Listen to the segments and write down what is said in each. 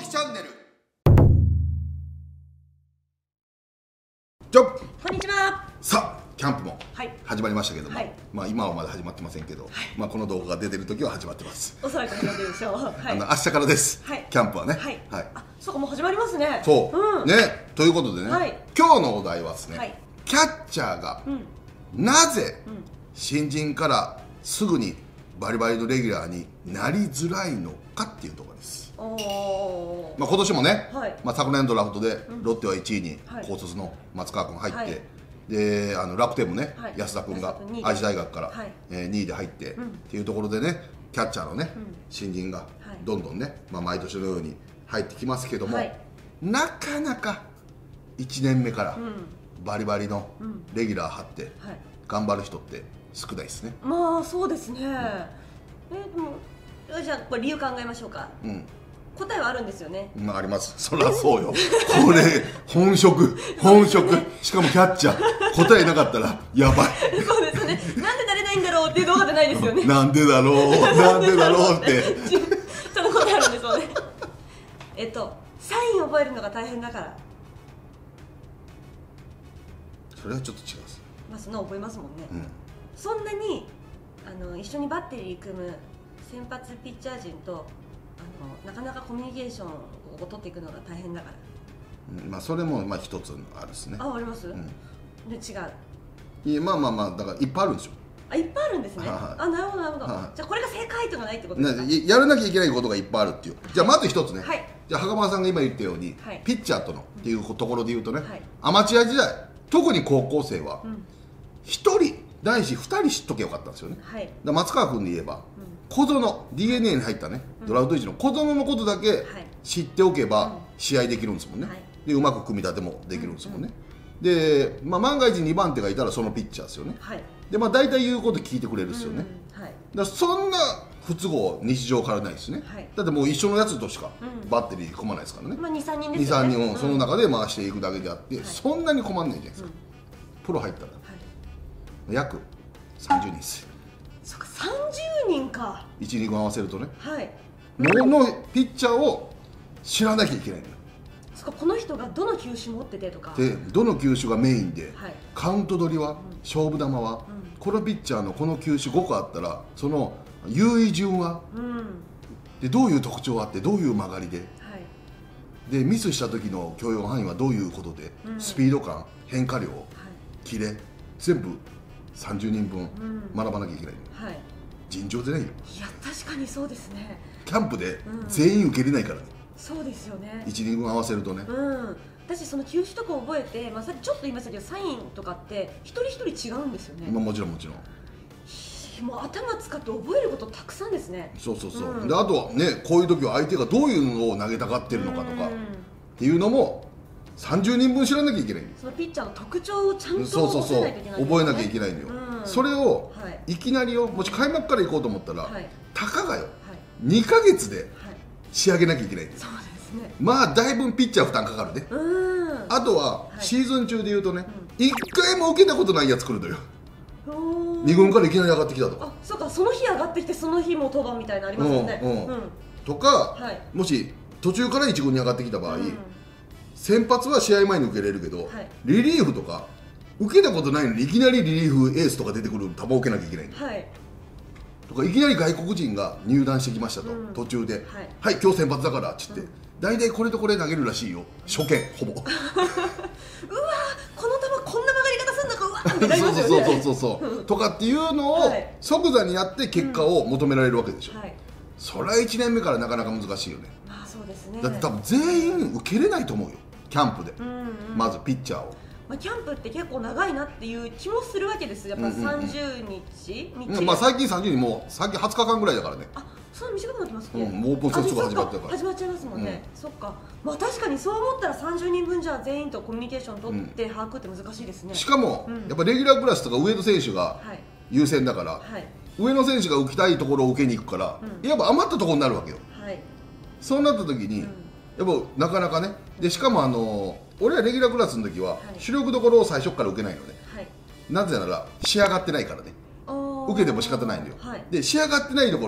きチャンネル。じゃこんにちは。 さあキャンプも始まりましたけども、 はい、 まあ今はまだ始まってませんけど、はい、まあこの動画が出てる時は始まってます。 おそらく始まってるでしょう。はい、 明日からです、はい、キャンプはね。 はい、はい、あ、そうか、もう始まりますね。 そう、うん、ね、ということでね、はい、今日のお題はですね、はい、キャッチャーが、なぜ新人からすぐにバリバリのレギュラーになりづらいのかっていうところです。まあ今年もね、はい、まあ昨年ドラフトでロッテは1位に高卒の松川君入って、はい、で楽天もね、はい、安田君が愛知大学から、はい、2位で入って、っていうところでね、キャッチャーのね、新人がどんどんね、まあ、毎年のように入ってきますけども、はい、なかなか1年目からバリバリのレギュラー張って頑張る人って少ないですね。 まあそうですね。でもじゃあこれ理由考えましょうか。答えはあるんですよね。 まああります。そりゃそうよ。これ本職しかもキャッチャー、答えなかったらやばい。 そうですね。なんでなれないんだろうっていう動画じゃないですよね。 なんでだろうってその答えあるんですよね。サイン覚えるのが大変だから。 それはちょっと違うです。 まあそんな覚えますもんね。そんなに一緒にバッテリー組む先発ピッチャー陣となかなかコミュニケーションを取っていくのが大変だから。 まあそれもまあ一つあるですね。 あります。で違う。 いやまあだからいっぱいあるんですよ。 いっぱいあるんですね。なるほどなるほど。じゃあこれが正解とかないってことですか。 やらなきゃいけないことがいっぱいあるっていう。じゃあまず一つね。じゃあ袴田さんが今言ったようにピッチャーとのっていうところで言うとね、アマチュア時代特に高校生は一人ないし2人知っとけよかったんですよね。松川君で言えば小園 DNA に入ったね、ドラフト1の小園のことだけ知っておけば試合できるんですもんね。でうまく組み立てもできるんですもんね。で、まあ、万が一2番手がいたらそのピッチャーですよね。でまあ大体言うこと聞いてくれるですよね。だからそんな不都合日常からないですね。だってもう一緒のやつとしかバッテリー組まないですからね。 まあ23人ですよね。 23人をその中で回していくだけであって、そんなに困んないじゃないですか。プロ入ったら約30人です。 そっか、30人か。 1、2軍合わせるとね、ものピッチャーを知らなきゃいけないのよ。 そっか、この人がどの球種持っててとかで、どの球種がメインで、カウント取りは、勝負球は、このピッチャーのこの球種5個あったらその優位順は、でどういう特徴があってどういう曲がりで、でミスした時の許容範囲はどういうことで、スピード感、変化量、キレ、全部30人分学ばなきゃいけないの。尋常でないよ。 いや確かにそうですね。 キャンプで全員受けれないからね。 そうですよね。 1、2軍合わせるとね。 私その球種とか覚えて、さっきちょっと言いましたけど、サインとかって一人一人違うんですよね。 もちろんもう頭使って覚えることたくさんですね。 そうで、あとはね、こういう時は相手がどういうのを投げたがってるのかとかっていうのも30人分知らなきゃいけないんです。 そのピッチャーの特徴をちゃんと覚えなきゃいけない、 覚えなきゃいけないのよ。それをいきなりよ、もし開幕から行こうと思ったらたかがよ2ヶ月で仕上げなきゃいけないんです。 そうですね。 まあだいぶピッチャー負担かかるね。あとはシーズン中でいうとね、1回も受けたことないやつ来るのよ。2軍からいきなり上がってきたとか。 そうか、その日上がってきてその日も登板みたいなのありますよね。 とか、もし途中から1軍に上がってきた場合、先発は試合前に受けれるけど、リリーフとか受けたことないのにいきなりリリーフエースとか出てくる球を受けなきゃいけない、とか、いきなり外国人が入団してきましたと、途中で「はい、今日先発だから」っつって、大体これとこれ投げるらしいよ、初見ほぼ。うわー、 この球こんな曲がり方すんのか、うわーってなりますよね。 そうとかっていうのを即座にやって結果を求められるわけでしょ。それは1年目からなかなか難しいよね。 そうですね。 だって多分全員受けれないと思うよ、キャンプで。まずピッチャーを。 キャンプって結構長いなっていう気もするわけです。やっぱ30日、 最近30日、もう最近20日間ぐらいだからね。 そんな短くなってますね。 もうすぐ始まってるから。 始まっちゃいますもんね。そっか。確かにそう思ったら30人分じゃ全員とコミュニケーション取って把握って難しいですね。 しかもやっぱレギュラークラスとか上の選手が優先だから、上の選手が受けたいところを受けに行くから、やっぱ余ったところになるわけよ。そうなった時にやっぱなかなかね。でしかも俺らレギュラークラスの時は主力どころを最初から受けないのね。なぜなら仕上がってないからね。受けても仕方ないんだよ。で仕上がってないところ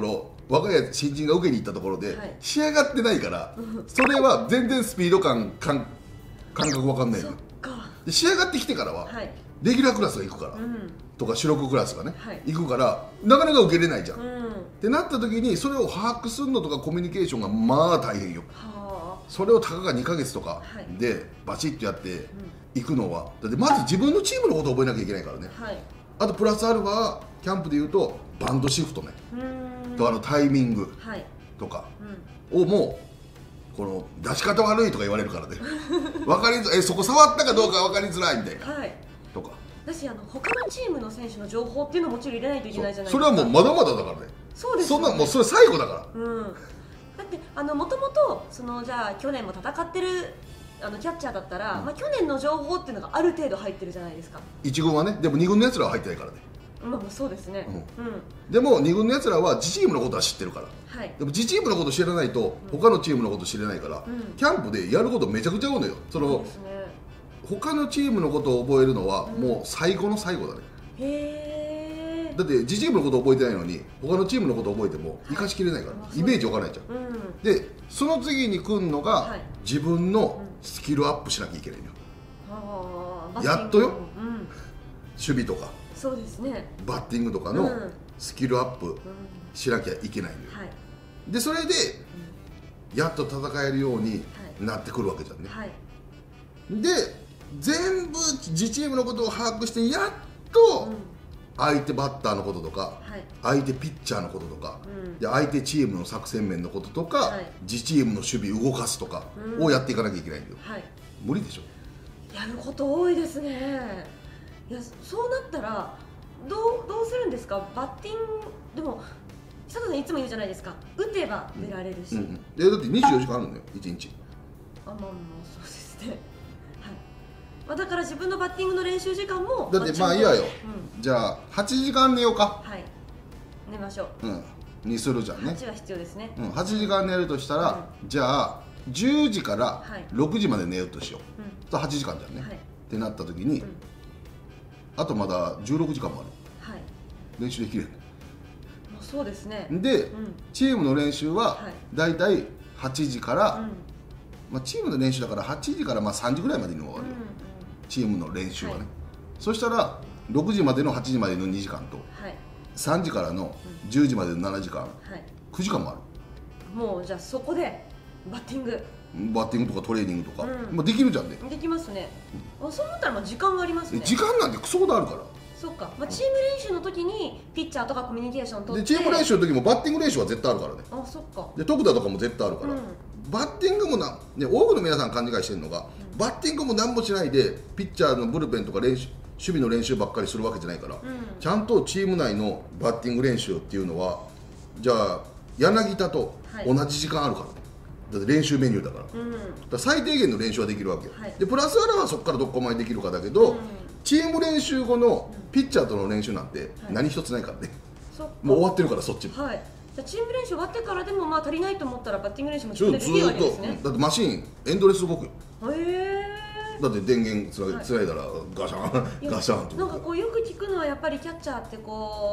若い新人が受けに行ったところで仕上がってないから、それは全然スピード感覚分かんないのよ。で仕上がってきてからはレギュラークラスが行くから、とか主力クラスがね、行くからなかなか受けれないじゃん、ってなった時にそれを把握するのとかコミュニケーションがまあ大変よ。それをたかが2ヶ月とかでバチッとやっていくのは、だってまず自分のチームのことを覚えなきゃいけないからね、あとプラスアルファキャンプでいうとバンドシフトね、とタイミングとかをもうこの出し方悪いとか言われるからね分かりづらい、そこ触ったかどうか分かりづらいみたいな、とかだし他のチームの選手の情報っていうのももちろん入れないといけないじゃないですか。 それはもうまだまだだからね。 そうですよね、そんなもうそれ最後だから、 だってもともとじゃあ去年も戦ってるキャッチャーだったら、まあ、去年の情報っていうのがある程度入ってるじゃないですか。 1軍はね。でも2軍のやつらは入ってないからね。 まあそうですね、 でも2軍のやつらは自チームのことは知ってるから、でも自チームのこと知らないと他のチームのこと知れないから、キャンプでやることめちゃくちゃ多いのよ。他のチームのことを覚えるのはもう最後の最後だね。 へだって自チームのことを覚えてないのに他のチームのことを覚えても生かしきれないから、イメージわかんないじゃん、でその次に来るのが、自分のスキルアップしなきゃいけないのよ、やっとよ、守備とかそうですね、 バッティングとかのスキルアップしなきゃいけないのよ、でそれでやっと戦えるようになってくるわけじゃんね、で全部自チームのことを把握してやっと相手バッターのこととか、相手ピッチャーのこととか、で相手チームの作戦面のこととか、自チームの守備動かすとかをやっていかなきゃいけないんだよ、無理でしょ。 やること多いですね。いやそうなったらどうするんですか。バッティングでも佐藤さんいつも言うじゃないですか、打てば出られるし、 だって24時間あるんだよ1日。 まあそうですね、だから自分のバッティングの練習時間もだってまあいいわよ、じゃあ8時間寝ようか。 寝ましょう、 にするじゃんね。 8は必要ですね、 8時間寝るとしたら、じゃあ10時から6時まで寝ようとしよう、8時間じゃんね、ってなった時に、あとまだ16時間もある、練習できる。 そうですね。 で、チームの練習はだいたい8時から、チームの練習だから8時から3時ぐらいまでに終わるよ、チームの練習はね、そしたら6時までの8時までの2時間と、3時からの10時までの7時間、9時間もある。 もうじゃあそこでバッティングとかトレーニングとか、できるじゃんね。 できますね。そう思ったら時間はありますね。 時間なんてクソほどあるから。 そっか、チーム練習の時にピッチャーとかコミュニケーション取って、 でチーム練習の時もバッティング練習は絶対あるからね。 そっか。で徳田とかも絶対あるから、バッティングも多くの皆さん勘違いしてるのが、バッティングも何もしないでピッチャーのブルペンとか守備の練習ばっかりするわけじゃないから、ちゃんとチーム内のバッティング練習っていうのは、じゃあ柳田と同じ時間あるからね。だって練習メニューだから、だから最低限の練習はできるわけよ、でプラスアルファそこからどこまでできるかだけど、チーム練習後のピッチャーとの練習なんて何一つないからね、もう終わってるからそっちも。じゃあチーム練習終わってからでも足りないと思ったらバッティング練習も自分でできるわけですね。 だってマシーンエンドレス動くよ。 へー。 だって電源つないだらガシャンガシャンと。 なんかよく聞くのはやっぱりキャッチャーって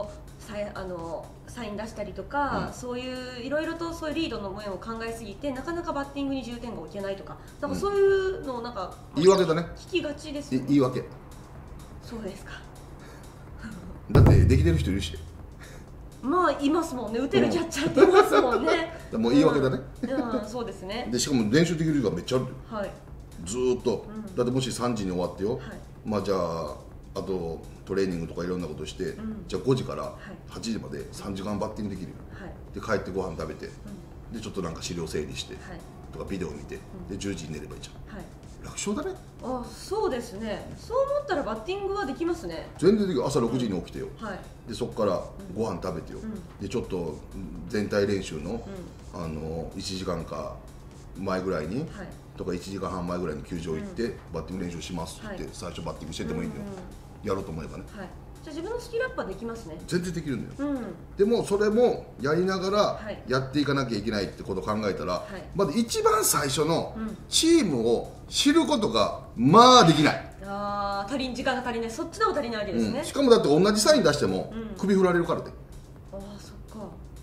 サイン出したりとか、そういういろいろとそういうリードの面を考えすぎてなかなかバッティングに重点が置けないとか、なんかそういうのを言い訳だね。 聞きがちですよね。 言い訳。 そうですか。 だってできてる人いるし。 いますもんね。打てるキャッチャーっていますもんね。 もう言い訳だね。 そうですね。 でしかも練習できる時間めっちゃあるよ。ずーっと。だってもし3時に終わってよ。じゃああとトレーニングとかいろんなことして、じゃあ5時から8時まで3時間バッティングできるよ、で帰ってご飯食べて、でちょっとなんか資料整理して、とかビデオ見て、で10時に寝ればいいじゃん、楽勝だね。 そうですね。そう思ったらバッティングはできますね。 全然できる。朝6時に起きてよ、でそこからご飯食べてよ、でちょっと全体練習の、1時間か前ぐらいに、とか1時間半前ぐらいに球場行って、バッティング練習しますって言って、最初バッティングしててもいいんだよ、やろうと思えばね。 じゃあ自分のスキルアップはできますね。 全然できるんだよ、でもそれもやりながらやっていかなきゃいけないってことを考えたら、まず一番最初のチームを知ることができない。 時間が足りない。そっちの方が足りないわけですね。 しかもだって同じサイン出しても首振られるからね。 そっか。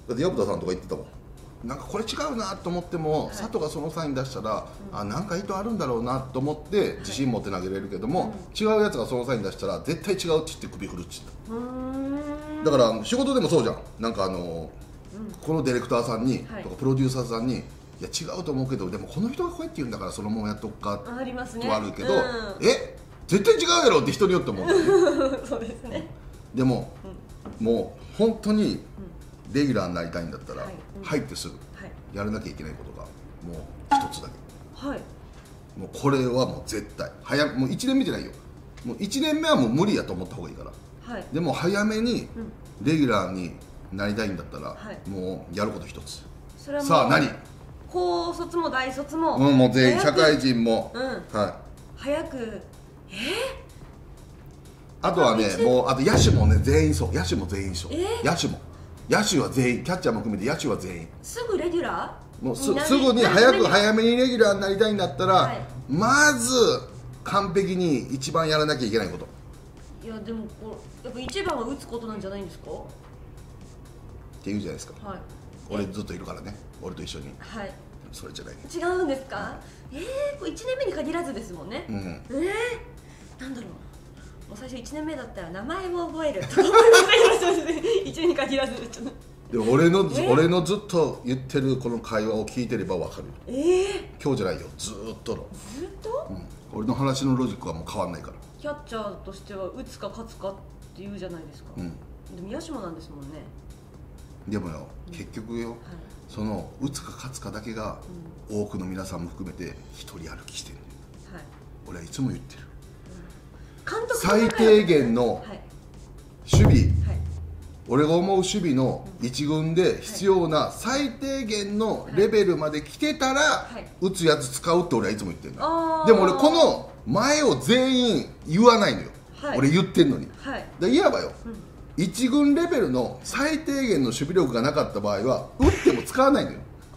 だって薮田さんとか言ってたもん、なんかこれ違うなと思っても、佐藤がそのサイン出したら、あ、なんか意図あるんだろうなと思って自信持って投げれるけども、違うやつがそのサイン出したら絶対違うって言って首振るっちった。だから仕事でもそうじゃん。なんかこのディレクターさんにとかプロデューサーさんに、いや違うと思うけど、でもこの人がこうやって言うんだからそのままやっとくかありますね。 とあるけど、絶対違うやろって人によって思うそうですね。 でも、もう本当にレギュラーになりたいんだったら、入ってすぐやらなきゃいけないことがもう一つだけ、もうこれはもう絶対もう1年目じゃないよ、もう1年目はもう無理やと思った方がいいから、でも早めにレギュラーになりたいんだったら、もうやること一つ。 それはもうさあ何、 高卒も大卒も、 もう全員社会人も、 早くあとはね、もうあと野手もね全員そう、野手も全員そう、野手は全員、キャッチャーも含めて野手は全員すぐレギュラー、 もうすぐに早めにレギュラーになりたいんだったら、まず完璧に一番やらなきゃいけないこと。 いやでもやっぱ一番は打つことなんじゃないんですかって言うじゃないですか、俺ずっといるからね、俺と一緒に。それじゃない、 違うんですか。これ1年目に限らずですもんね。なんだろう、もう最初1年目だったら名前を覚えるとか思いませんでした。1年に限らずちょっと。 でも俺のずっと言ってるこの会話を聞いてれば分かる。今日じゃないよ、ずっとの。 ずっと、 俺の話のロジックはもう変わんないから。 キャッチャーとしては打つか勝つかって言うじゃないですか。でも野手もなんですもんね。 でもよ、結局よ、その打つか勝つかだけが、多くの皆さんも含めて一人歩きしてる、俺はいつも言ってる、最低限の守備、俺が思う守備の一軍で必要な最低限のレベルまで来てたら、打つやつ使うって俺はいつも言ってるの。でも俺この前を全員言わないのよ、俺言ってんのに。いわばよ、一軍レベルの最低限の守備力がなかった場合は打っても使わないのよ。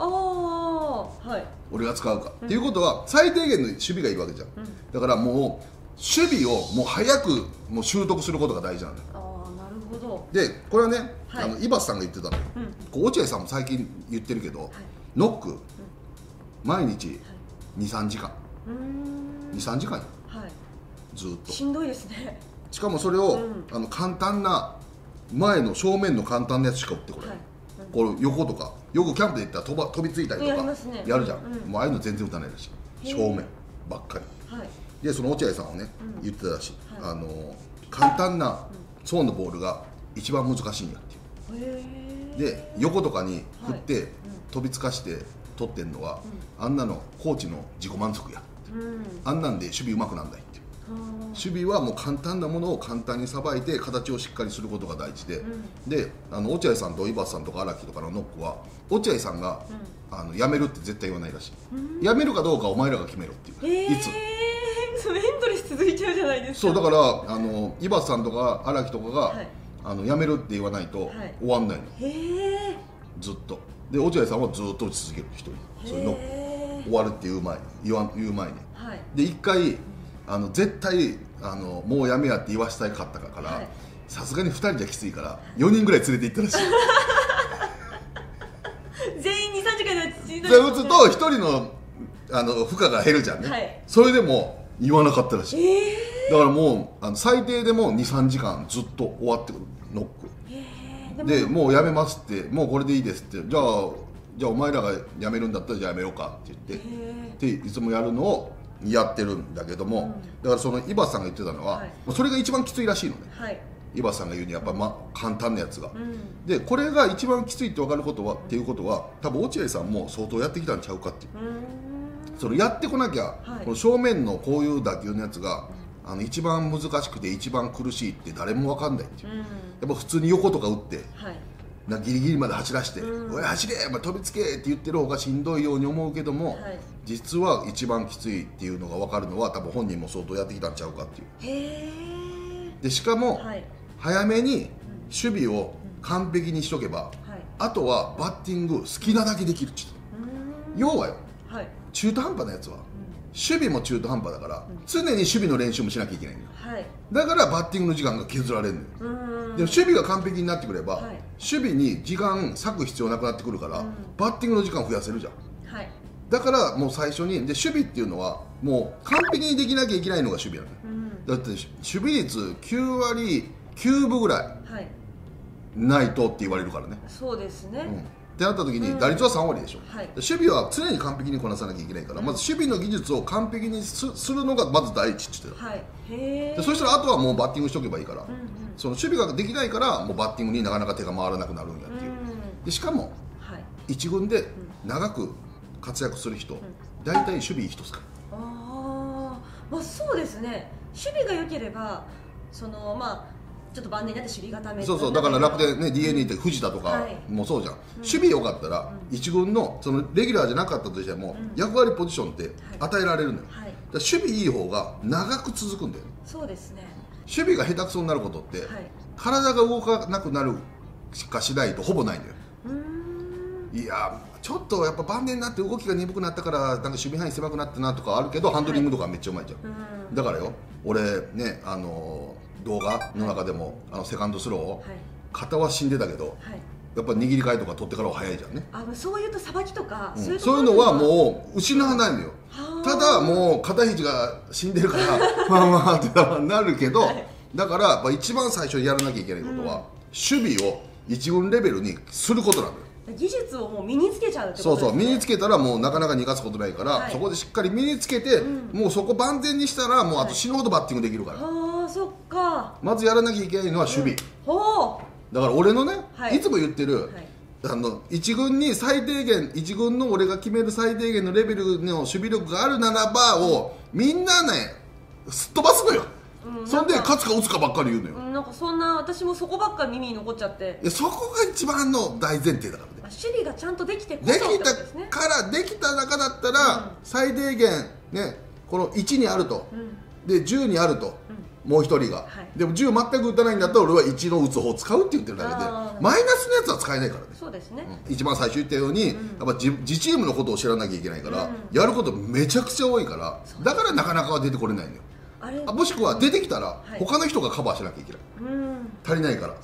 俺が使うか、っていうことは最低限の守備がいいわけじゃん、だからもう守備をもう早くもう習得することが大事なんだよ。 なるほど。 でこれはね、井端さんが言ってたのよ、落合さんも最近言ってるけど、ノック、毎日 2,3 時間23時間よ、ずっとしんどいですね。 しかもそれを、簡単な前の正面の簡単なやつしか打ってこれ、これ横とかよくキャンプで行ったら飛びついたりとかやるじゃん、もうああいうの全然打たないらしい、正面ばっかり、でその落合さんはね、言ってたらしい、簡単なゾーンのボールが一番難しいんやっていう。で横とかに振って飛びつかして取ってんのは、あんなのコーチの自己満足や、あんなんで守備うまくなんないっていう。守備はもう簡単なものを簡単にさばいて形をしっかりすることが大事で、で落合さんと井端さんとか荒木とかのノックは落合さんが、辞めるって絶対言わないらしい、辞めるかどうかお前らが決めろっていう、いつそれエンドレス続いちゃうじゃないですか。 そうだから井端さんとか荒木とかが、辞めるって言わないと終わんないの、ずっと。で落合さんはずっと打ち続ける、一人それノック終わるって言う前に、で一回絶対もうやめやって言わせたかったからさすがに2人じゃきついから4人ぐらい連れて行ったらしい全員 2,3 時間で打つと1人の負荷が減るじゃんね、それでも言わなかったらしい、だからもう最低でも 2,3 時間ずっと終わってくるノックで、もうやめますって、もうこれでいいですって、じゃあお前らがやめるんだったらじゃあやめようかって言ってでいつもやるのをやってるんだけども、だからその井端さんが言ってたのは、それが一番きついらしいのね、井端さんが言うにやっぱ簡単なやつが、でこれが一番きついって分かることはっていうことは多分落合さんも相当やってきたんちゃうかっていう、それやってこなきゃ、この正面のこういう打球のやつが一番難しくて一番苦しいって誰も分かんないっていう、やっぱ普通に横とか打って、ギリギリまで走らして「おい走れ、飛びつけ!」って言ってる方がしんどいように思うけども、実は一番きついっていうのが分かるのは多分本人も相当やってきたんちゃうかっていう。でしかも、早めに守備を完璧にしとけば、あとはバッティング好きなだけできるっていう。要はよ、中途半端なやつは備も中途半端だから、常に守備の練習もしなきゃいけないのよ、だからバッティングの時間が削られるのよ。でも守備が完璧になってくれば、守備に時間割く必要なくなってくるから、バッティングの時間を増やせるじゃん。だからもう最初にで守備っていうのはもう完璧にできなきゃいけないのが守備なのよ、だって守備率9割9分ぐらいないとって言われるからね。 そうですね、 ってなった時に打率は3割でしょ、守備は常に完璧にこなさなきゃいけないから、まず守備の技術を完璧にするのがまず第一って言ってた、でそしたらあとはもうバッティングしとけばいいから、その守備ができないからもうバッティングになかなか手が回らなくなるんやっていう、でしかも、一軍で長く活躍する人、大体守備いい人ですから。 まあそうですね、守備が良ければそのちょっと晩年になって守備固め、 そうだから楽天ね DNA って藤田とかもそうじゃん、守備良かったら一軍のそのレギュラーじゃなかったとしても役割ポジションって与えられるのよ、守備いい方が長く続くんだよね。 そうですね、 守備が下手くそになることって、体が動かなくなるしかしないとほぼないんだよ。いやちょっとやっぱ晩年になって動きが鈍くなったからなんか守備範囲狭くなったなとかあるけど、ハンドリングとかめっちゃうまいじゃん、だからよ俺ね動画の中でもセカンドスロー、肩は死んでたけど、やっぱ握り替えとか取ってからは早いじゃんね。 そういうとさばきとか、そういうのはもう失わないのよ。ただもう肩肘が死んでるからってなるけど、だから一番最初にやらなきゃいけないことは、守備を一軍レベルにすることなのよ。 技術をもう身につけちゃうってことですね。 そう身につけたらもうなかなか逃がすことないから、そこでしっかり身につけて、もうそこ万全にしたらもうあと死ぬほどバッティングできるから、 そっか、まずやらなきゃいけないのは守備、だから俺のね、いつも言ってる、一軍に最低限、一軍の俺が決める最低限のレベルの守備力があるならばをみんなねすっ飛ばすのよ、そんで勝つか打つかばっかり言うのよ、 なんかそんな私もそこばっかり耳に残っちゃって。 そこが一番の大前提だからね。 守備がちゃんとできてこそってことですね。 できた中だったら、最低限ねこの1にあると、で10にあると、もう1人が、でも10全く打たないんだったら俺は1の打つ方を使うって言ってるだけで、マイナスのやつは使えないからね。 そうですね、 一番最初言ったように、やっぱ自チームのことを知らなきゃいけないから、やることめちゃくちゃ多いから、だからなかなかは出てこれないのよ。もしくは出てきたら他の人がカバーしなきゃいけない、足りないから、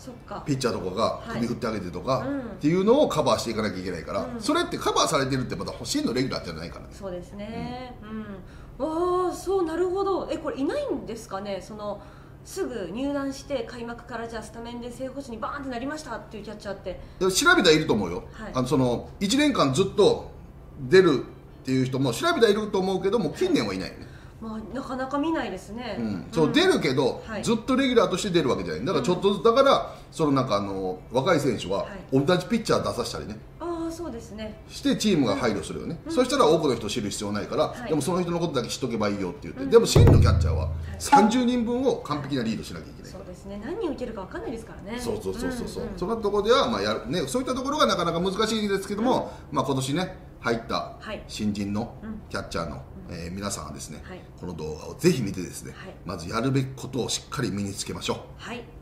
ピッチャーとかが首振ってあげてとかっていうのをカバーしていかなきゃいけないから、それってカバーされてるってまた真のレギュラーじゃないからね。 そうですね、そうなるほど。これいないんですかね、すぐ入団して開幕からじゃあスタメンで正捕手にバーンってなりましたっていうキャッチャーって。 調べたらいると思うよ、1年間ずっと出るっていう人も調べたらいると思うけども、近年はいないよね。 なかなか見ないですね、 出るけど、ずっとレギュラーとして出るわけじゃない。だからちょっとずつだからなんか若い選手は同じピッチャー出させたりね、 そうですね、 してチームが配慮するよね、そしたら多くの人を知る必要ないから、でもその人のことだけ知っとけばいいよって言って、でも真のキャッチャーは30人分を完璧なリードしなきゃいけない。 そうですね、何人受けるか分かんないですからね。 そうそのところではそういったところがなかなか難しいですけども、今年ね入った新人のキャッチャーの皆さんはですね、この動画をぜひ見てですね、まずやるべきことをしっかり身につけましょう。